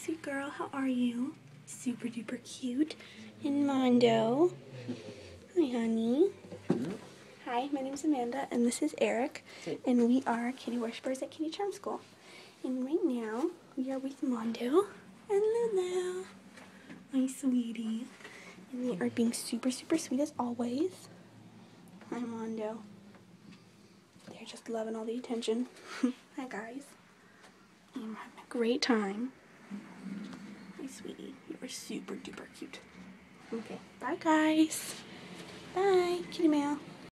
sweet girl. How are you? Super duper cute. And Mondo. Hi, honey. Hi, my name's Amanda, and this is Eric, and we are kitty worshipers at Kitty Charm School. And right now, we are with Mondo and Lulu, my sweetie. And they are being super, super sweet as always. Hi, Mondo. They're just loving all the attention. Hi, guys. And we're having a great time. My sweetie, you are super duper cute. Okay, bye, guys. Bye, kitty mail.